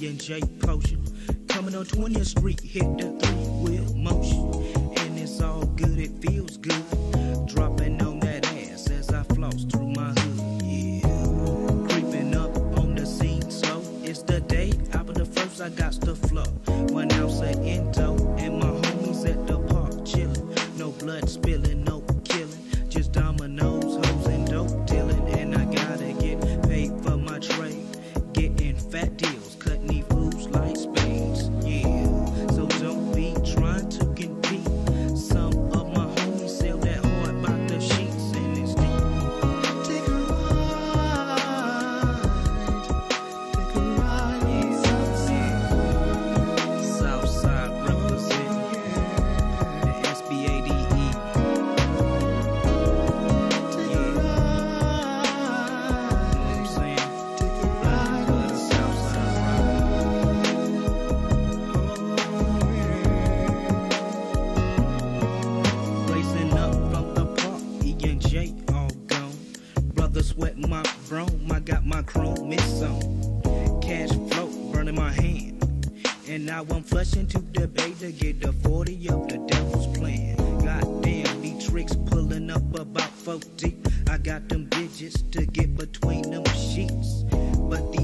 E&J potion. Coming on 20th Street, hit the three-wheel motion. And it's all good, it feels good. Dropping on that ass as I floss through my hood, yeah. Creeping up on the scene, so it's the day after the first I got the flow. 1 ounce of Endo and my homies at the park chillin'. No blood spilling, no killing, just dominoes, hoes, and dope dealing. And I gotta get paid for my trade, getting fat deals, cutting these fools like spades, yeah. So don't be trying to compete. Some of my homies sell that hard by the sheets, and it's deep. Take a ride, yeah. Southside represent the SBADE. Sweat my chrome, I got my chrome miss on. Cash flow burning my hand, and now I'm flushing to the bay to get the 40 of the devil's plan. Goddamn, these tricks pulling up about 4 deep. I got them digits to get between them sheets, but the